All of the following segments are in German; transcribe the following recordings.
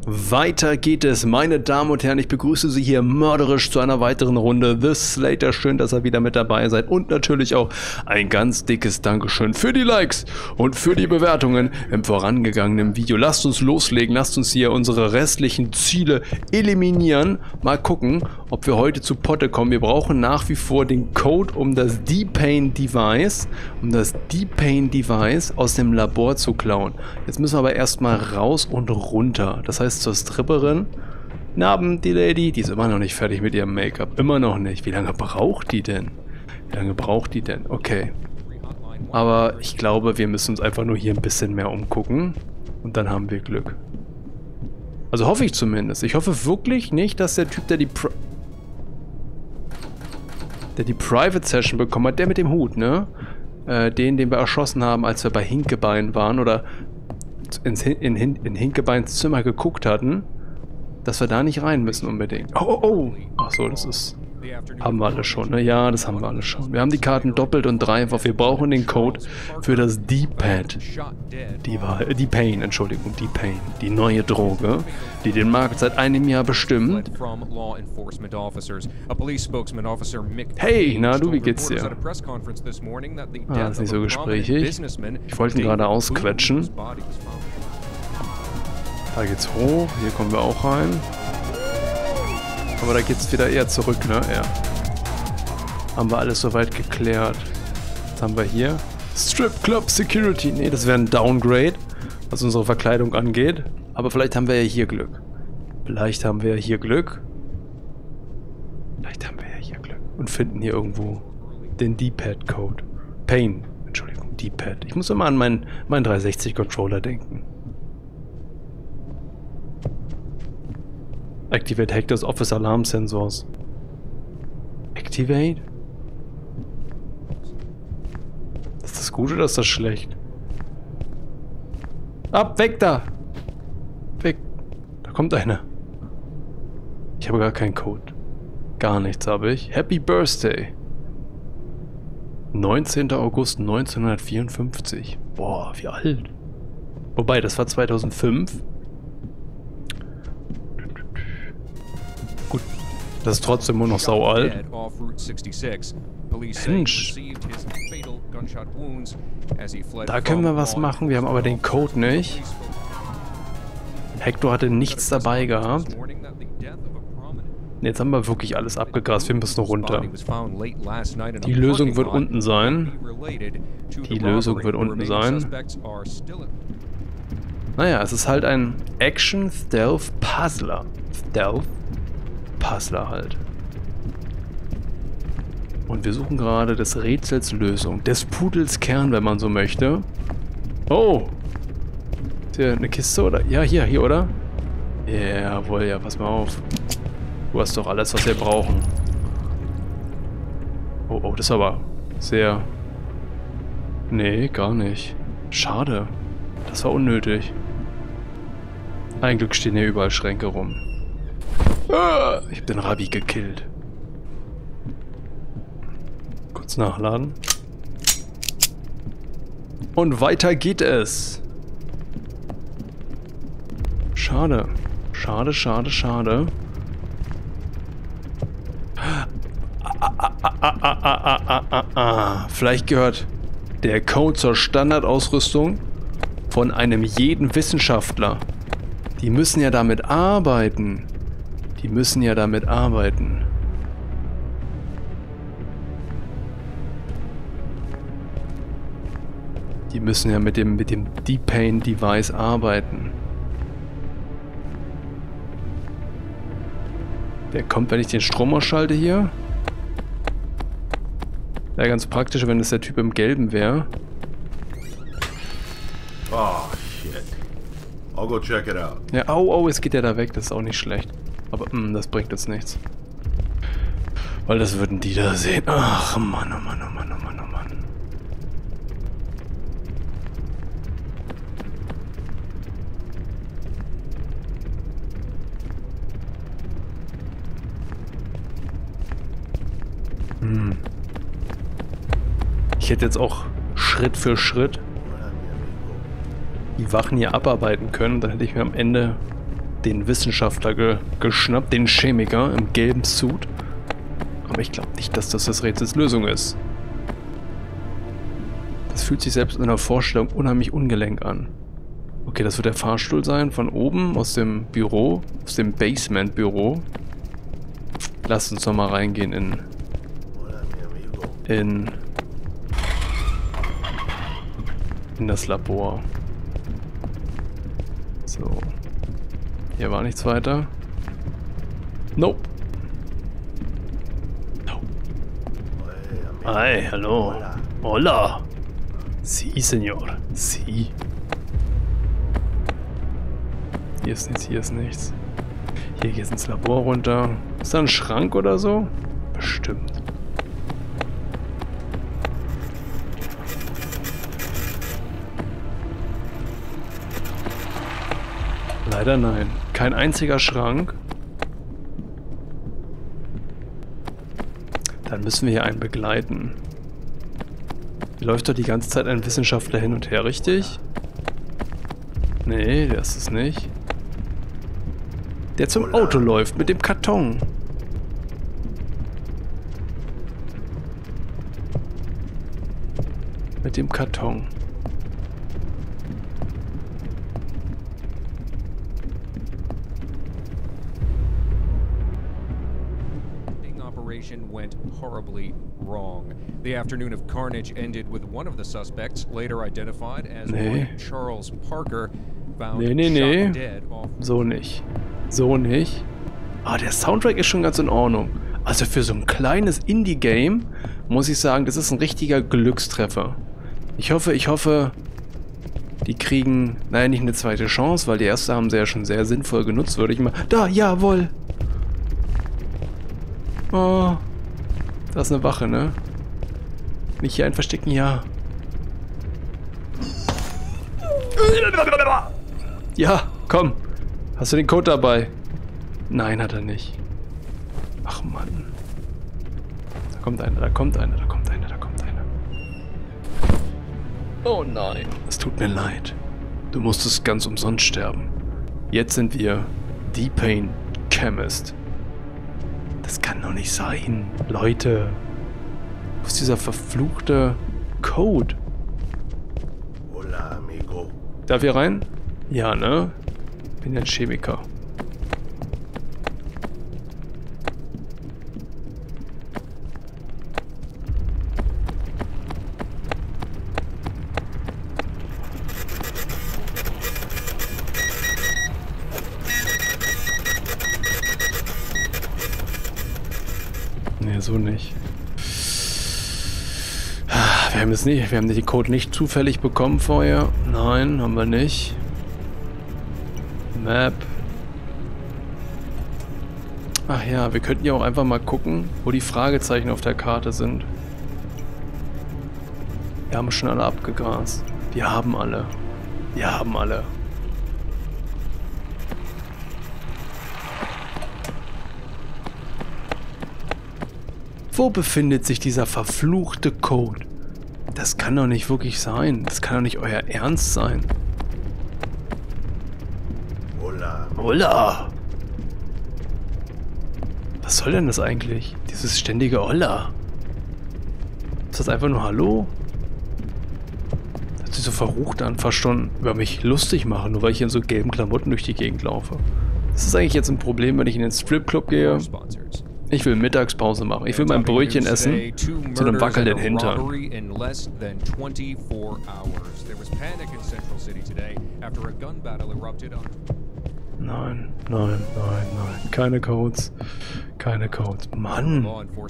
Weiter geht es, meine Damen und Herren, ich begrüße Sie hier mörderisch zu einer weiteren Runde The Slater. Schön, dass ihr wieder mit dabei seid und natürlich auch ein ganz dickes Dankeschön für die Likes und für die Bewertungen im vorangegangenen Video. Lasst uns loslegen, lasst uns hier unsere restlichen Ziele eliminieren. Mal gucken, ob wir heute zu Potte kommen. Wir brauchen nach wie vor den Code, um das D-Pain Device, aus dem Labor zu klauen. Jetzt müssen wir aber erstmal raus und runter. Das heißt zur Stripperin. Guten Abend, die Lady. Die ist immer noch nicht fertig mit ihrem Make-up. Immer noch nicht. Wie lange braucht die denn? Okay. Aber ich glaube, wir müssen uns einfach nur hier ein bisschen mehr umgucken. Und dann haben wir Glück. Also hoffe ich zumindest. Ich hoffe wirklich nicht, dass der Typ, der die Private Session bekommen hat, der mit dem Hut, ne? Den wir erschossen haben, als wir bei Hinkebein waren oder in Hinkebeins Zimmer geguckt hatten, dass wir da nicht rein müssen unbedingt. Oh. Ach so, das ist... Haben wir alle schon, ne? Ja, das haben wir alle schon. Wir haben die Karten doppelt und dreifach. Wir brauchen den Code für das D-Pad. D-Pain, Entschuldigung, D-Pain. Die neue Droge, die den Markt seit einem Jahr bestimmt. Hey, na du, wie geht's dir? Ah, ist nicht so gesprächig. Ich wollte ihn gerade ausquetschen. Da geht's hoch, hier kommen wir auch rein. Aber da geht's wieder eher zurück, ne? Ja. Haben wir alles soweit geklärt. Was haben wir hier? Strip Club Security. Ne, das wäre ein Downgrade, was unsere Verkleidung angeht. Aber vielleicht haben wir ja hier Glück. Und finden hier irgendwo den D-Pad-Code. Pain. Entschuldigung, D-Pad. Ich muss immer an meinen 360-Controller denken. Activate Hector's Office Alarm Sensors. Activate? Ist das gut oder ist das schlecht? Ab, weg da! Weg. Da kommt einer. Ich habe gar keinen Code. Gar nichts habe ich. Happy Birthday. 19. August 1954. Boah, wie alt. Wobei, das war 2005. Gut, das ist trotzdem immer noch sau alt. Mensch. Da können wir was machen, wir haben aber den Code nicht. Hector hatte nichts dabei gehabt. Jetzt haben wir wirklich alles abgegrast, wir müssen runter. Die Lösung wird unten sein. Naja, es ist halt ein Action-Stealth-Puzzler. Puzzler halt. Und wir suchen gerade des Rätsels Lösung. Des Pudels Kern, wenn man so möchte. Oh! Ist hier eine Kiste oder? Ja, hier, oder? Jawohl, ja, pass mal auf. Du hast doch alles, was wir brauchen. Oh, das ist aber sehr... Nee, gar nicht. Schade. Das war unnötig. Ein Glück stehen hier überall Schränke rum. Ich hab den Rabbi gekillt. Kurz nachladen. Und weiter geht es. Schade. Schade. Vielleicht gehört der Code zur Standardausrüstung von einem jeden Wissenschaftler. Die müssen ja damit arbeiten. Die müssen ja mit dem D-Pain Device arbeiten. Der kommt, wenn ich den Strom ausschalte hier. Wäre ganz praktisch, wenn es der Typ im Gelben wäre. Oh, shit. I'll go check it out. Ja, au, es geht ja da weg, das ist auch nicht schlecht. Aber, das bringt jetzt nichts. Weil das würden die da sehen. Ach, Mann. Ich hätte jetzt auch Schritt für Schritt die Wachen hier abarbeiten können. Dann hätte ich mir am Ende den Wissenschaftler geschnappt, den Chemiker im gelben Suit. Aber ich glaube nicht, dass das des Rätsels Lösung ist. Das fühlt sich selbst in der Vorstellung unheimlich ungelenk an. Okay, das wird der Fahrstuhl sein, von oben, aus dem Büro, aus dem Basement-Büro. Lasst uns doch mal reingehen in das Labor. So. Hier war nichts weiter. Nope. Nope. Hi, hallo. Hola. Sí, Señor. Sí. Hier ist nichts, hier ist nichts. Hier geht's ins Labor runter. Ist da ein Schrank oder so? Bestimmt. Leider nein. Kein einziger Schrank. Dann müssen wir hier einen begleiten. Hier läuft doch die ganze Zeit ein Wissenschaftler hin und her, richtig? Nee, der ist es nicht. Der zum Auto läuft mit dem Karton. Mit dem Karton. Went horribly wrong. The afternoon of carnage ended with one of the suspects, later identified as Charles Parker, found shot dead off. So nicht. So nicht. Ah, der Soundtrack ist schon ganz in Ordnung. Also für so ein kleines Indie-Game muss ich sagen, das ist ein richtiger Glückstreffer. Ich hoffe, die kriegen, naja, nicht eine zweite Chance, weil die erste haben sie ja schon sehr sinnvoll genutzt, würde ich mal... Da, jawohl! Oh, da ist eine Wache, ne? Nicht hier ein verstecken, ja. Ja, komm. Hast du den Code dabei? Nein, hat er nicht. Ach Mann. Da kommt einer, da kommt einer, da kommt einer, da kommt einer. Oh nein. Es tut mir leid. Du musstest ganz umsonst sterben. Jetzt sind wir D-Pain Chemist. Das kann doch nicht sein. Leute. Wo ist dieser verfluchte Code? Hola, amigo. Darf ich rein? Ja, ne? Bin ja ein Chemiker. Nee, so nicht. Wir haben das nicht. Wir haben den Code nicht zufällig bekommen vorher. Nein, haben wir nicht. Map. Ach ja, wir könnten ja auch einfach mal gucken, wo die Fragezeichen auf der Karte sind. Wir haben schon alle abgegrast. Wir haben alle. Wir haben alle. Wo befindet sich dieser verfluchte Code? Das kann doch nicht wirklich sein. Das kann doch nicht euer Ernst sein. Hola. Hola! Was soll denn das eigentlich? Dieses ständige Hola? Ist das einfach nur Hallo? Das hört sich so verrucht an, fast schon über mich lustig machen, nur weil ich in so gelben Klamotten durch die Gegend laufe. Ist das eigentlich jetzt ein Problem, wenn ich in den Stripclub gehe? Ich will Mittagspause machen. Ich will mein Brötchen essen zu einem wackelnden Hintern. Nein, nein, nein, nein. Keine Codes. Keine Codes. Mann!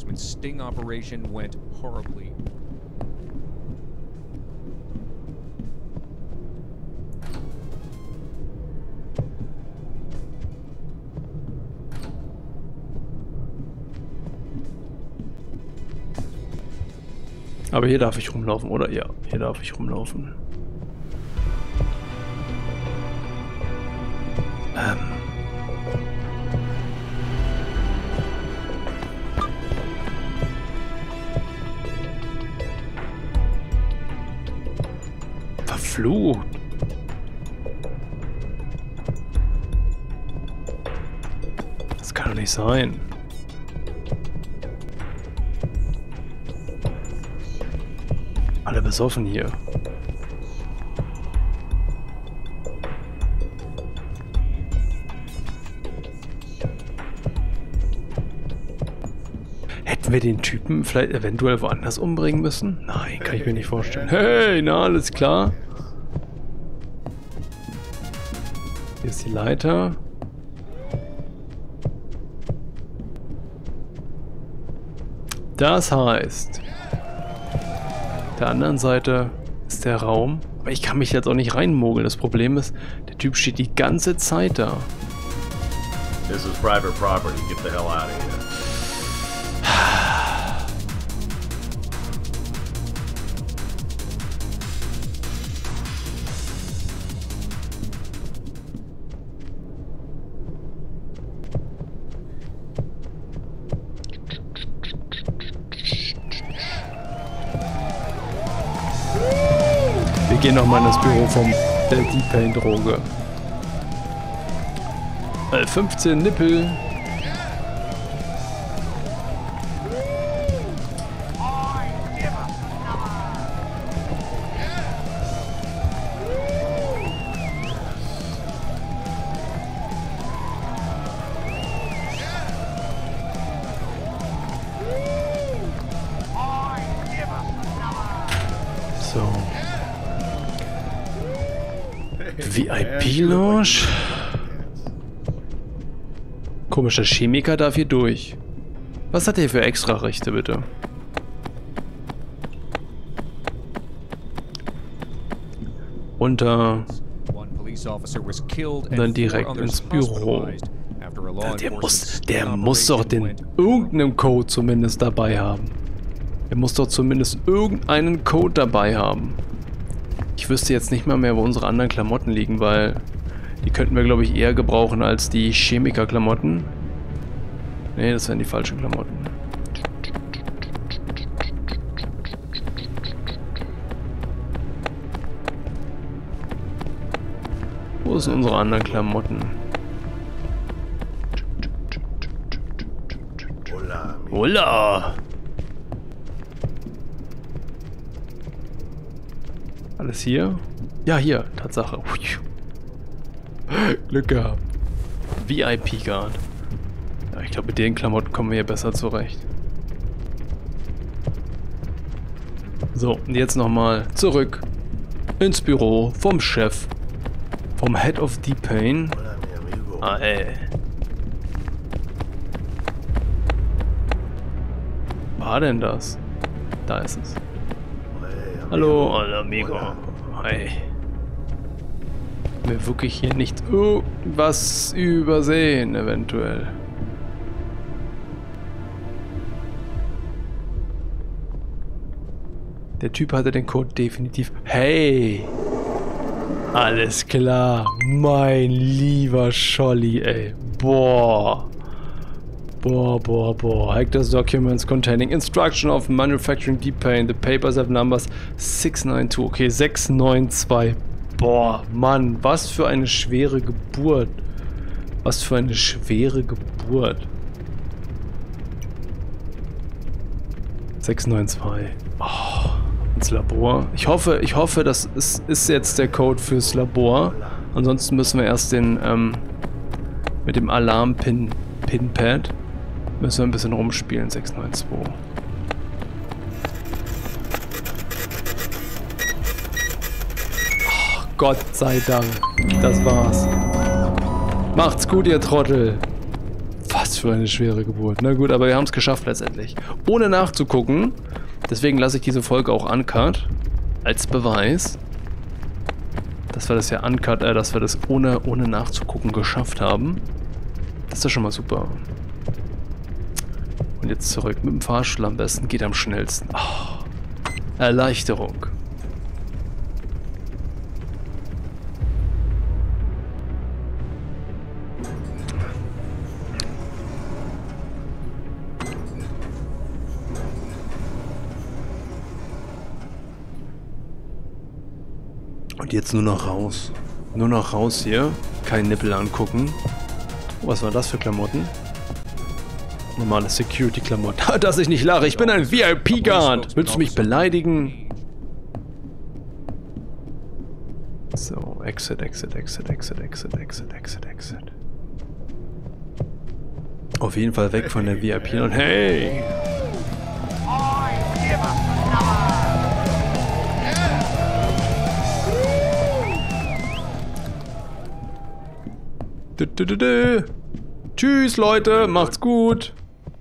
Aber hier darf ich rumlaufen, oder? Ja, hier darf ich rumlaufen. Verflucht. Das kann doch nicht sein. Alle besoffen hier. Hätten wir den Typen vielleicht eventuell woanders umbringen müssen? Nein, kann ich mir nicht vorstellen. Hey, na, alles klar. Hier ist die Leiter. Das heißt, auf der anderen Seite ist der Raum. Aber ich kann mich jetzt auch nicht reinmogeln. Das Problem ist, der Typ steht die ganze Zeit da. This is private property. Get the hell out of here. Wir gehen nochmal in das Büro vom der D-Pain-Droge. 15 Nippel. So. VIP-Lounge. Komischer Chemiker darf hier durch. Was hat er für Extrarechte, bitte? Dann direkt ins Büro. Der muss doch irgendeinen Code zumindest dabei haben. Er muss doch zumindest irgendeinen Code dabei haben. Ich wüsste jetzt nicht mal mehr, wo unsere anderen Klamotten liegen, weil die könnten wir, glaube ich, eher gebrauchen als die Chemiker-Klamotten. Ne, das wären die falschen Klamotten. Wo sind unsere anderen Klamotten? Hola! Alles hier? Ja, hier, Tatsache. Glück gehabt. VIP-Guard. Ja, ich glaube, mit den Klamotten kommen wir hier besser zurecht. So, und jetzt nochmal zurück ins Büro vom Chef. Vom Head of D-Pain. Ah, ey. War denn das? Da ist es. Hallo, hola amigo. Hi. Wir wirklich hier nicht irgendwas übersehen, eventuell. Der Typ hatte den Code definitiv. Hey! Alles klar. Mein lieber Scholli, ey. Boah. Boah. Hector's documents containing instruction of manufacturing D-Pain. The papers have numbers 692. Okay, 692. Boah, Mann, was für eine schwere Geburt. Was für eine schwere Geburt. 692. Oh, ins Labor. Ich hoffe, das ist jetzt der Code fürs Labor. Ansonsten müssen wir erst den, mit dem Alarm-Pin-Pad müssen wir ein bisschen rumspielen, 692. Oh, Gott sei Dank. Das war's. Macht's gut, ihr Trottel. Was für eine schwere Geburt. Na gut, aber wir haben es geschafft letztendlich. Ohne nachzugucken. Deswegen lasse ich diese Folge auch uncut. Als Beweis. Dass wir das ja uncut, dass wir das ohne nachzugucken geschafft haben. Das ist doch schon mal super. Und jetzt zurück mit dem Fahrstuhl am besten. Geht am schnellsten. Oh, Erleichterung. Und jetzt nur noch raus. Nur noch raus hier. Kein Nippel angucken. Oh, was waren das für Klamotten? Normale Security-Klamotten. Dass ich nicht lache, ich bin ein VIP-Guard. Willst du mich beleidigen? So, Exit. Auf jeden Fall weg von der VIP und hey! Tschüss, Leute, macht's gut.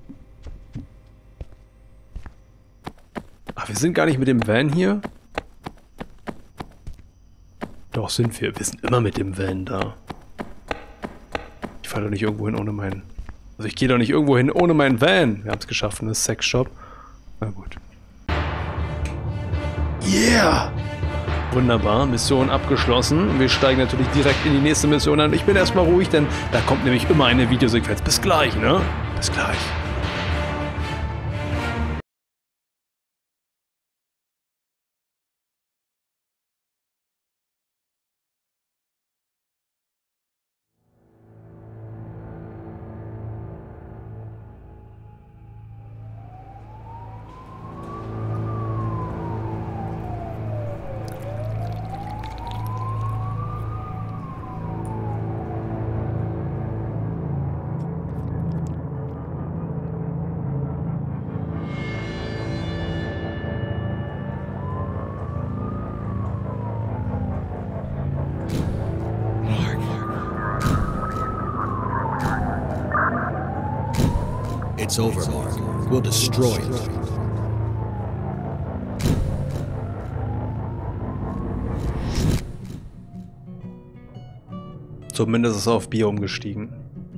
Ach, wir sind gar nicht mit dem Van hier? Doch, sind wir. Wir sind immer mit dem Van da. Ich fahre doch nicht irgendwo hin ohne meinen... Also ich gehe doch nicht irgendwo hin ohne meinen Van. Wir haben es geschafft, das Sexshop. Na gut. Yeah! Wunderbar, Mission abgeschlossen. Wir steigen natürlich direkt in die nächste Mission an. Ich bin erstmal ruhig, denn da kommt nämlich immer eine Videosequenz. Bis gleich, ne? Bis gleich. It's over, Mark. We'll destroy it. Zumindest ist es auf Bier umgestiegen.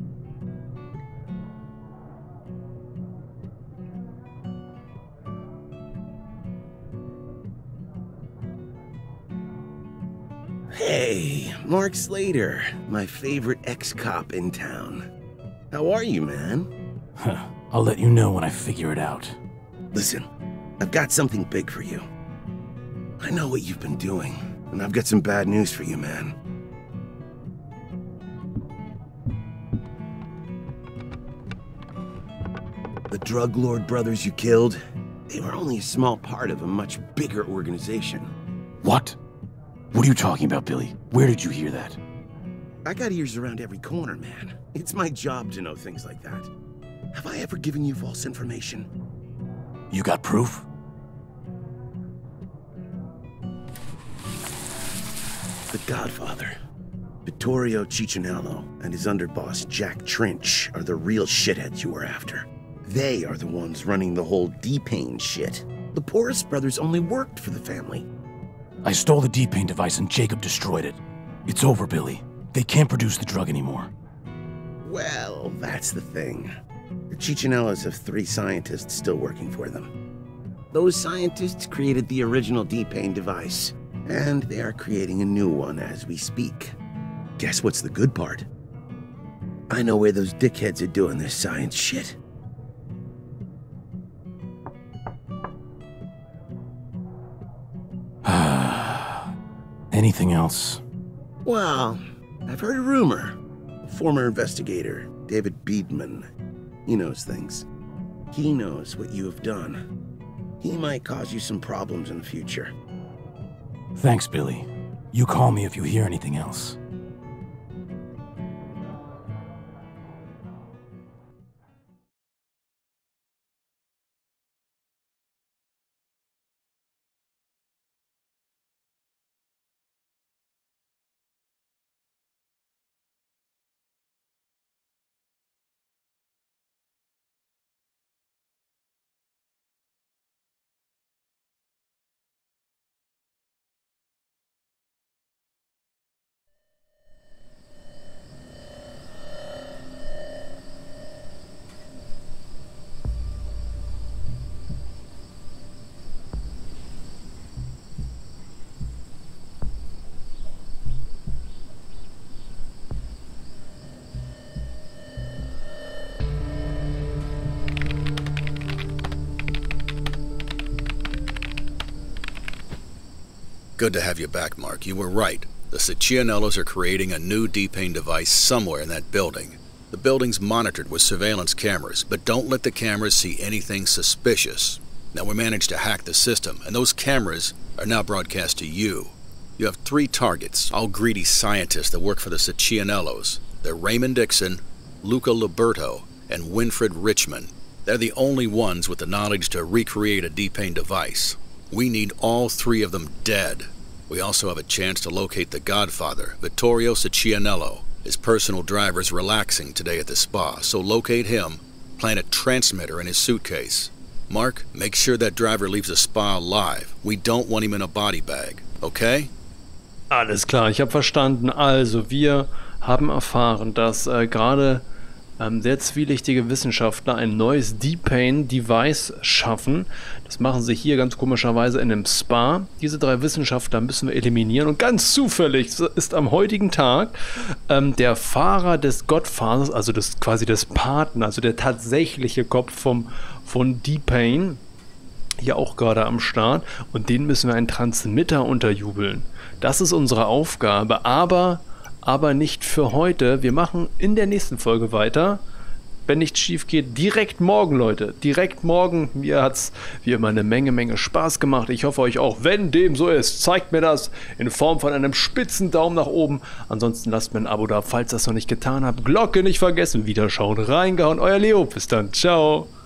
Hey, Mark Slater, my favorite ex-cop in town. How are you, man? Huh. I'll let you know when I figure it out. Listen, I've got something big for you. I know what you've been doing, and I've got some bad news for you, man. The drug lord brothers you killed, they were only a small part of a much bigger organization. What? What are you talking about, Billy? Where did you hear that? I got ears around every corner, man. It's my job to know things like that. Have I ever given you false information? You got proof? The Godfather, Vittorio Ciccinello, and his underboss, Jack Trench, are the real shitheads you were after. They are the ones running the whole D-Pain shit. The Porras brothers only worked for the family. I stole the D-Pain device and Jacob destroyed it. It's over, Billy. They can't produce the drug anymore. Well, that's the thing. The Ciccinellos have 3 scientists still working for them. Those scientists created the original D-Pain device, and they are creating a new one as we speak. Guess what's the good part? I know where those dickheads are doing this science shit. Anything else? Well, I've heard a rumor. A former investigator, David Beedman. He knows things. He knows what you have done. He might cause you some problems in the future. Thanks, Billy. You call me if you hear anything else. Good to have you back, Mark. You were right. The Ciccinellos are creating a new D-Pain device somewhere in that building. The building's monitored with surveillance cameras, but don't let the cameras see anything suspicious. Now, we managed to hack the system, and those cameras are now broadcast to you. You have 3 targets, all greedy scientists that work for the Cianellos. They're Raymond Dixon, Luca Liberto, and Winfred Richmond. They're the only ones with the knowledge to recreate a D-Pain device. We need all 3 of them dead. We also have a chance to locate the Godfather, Vittorio Cianello. His personal driver's relaxing today at the spa, so locate him, plant a transmitter in his suitcase. Mark, make sure that driver leaves the spa alive. We don't want him in a body bag, okay? Alles klar, ich habe verstanden. Also, wir haben erfahren, dass gerade sehr zwielichtige Wissenschaftler ein neues D-Pain-Device schaffen. Das machen sie hier ganz komischerweise in einem Spa. Diese 3 Wissenschaftler müssen wir eliminieren. Und ganz zufällig ist am heutigen Tag der Fahrer des Godfathers, also quasi des Paten, also der tatsächliche Kopf von D-Pain, hier auch gerade am Start. Und den müssen wir einen Transmitter unterjubeln. Das ist unsere Aufgabe, aber nicht für heute. Wir machen in der nächsten Folge weiter. Wenn nichts schief geht, direkt morgen, Leute. Direkt morgen. Mir hat es wie immer eine Menge Spaß gemacht. Ich hoffe euch auch. Wenn dem so ist, zeigt mir das in Form von einem spitzen Daumen nach oben. Ansonsten lasst mir ein Abo da, falls ihr das noch nicht getan habt. Glocke nicht vergessen. Wiederschauen, reingehauen. Euer Leo. Bis dann. Ciao.